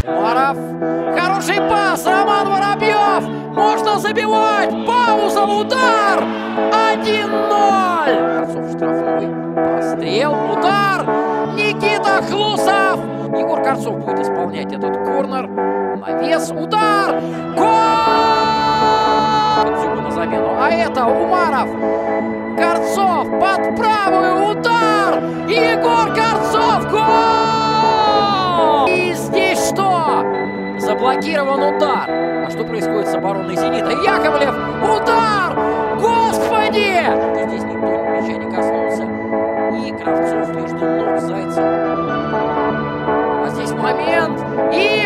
Умаров. Хороший пас. Роман Воробьев. Можно забивать. Пауза. Удар. 1-0. Карцов штрафной. Прострел. Удар. Никита Хлусов. Егор Карцов будет исполнять этот корнер. Навес. Удар. Гол! Дзюба на замену. А это Умаров. Карцов под правую. Удар. Егор Карцов. Гол! И здесь что? Заблокирован удар. А что происходит с обороной «Зенита»? Яковлев. Удар. Господи! Здесь никто мяча не коснулся. И Кравцов между ног Зайцева. А здесь момент. И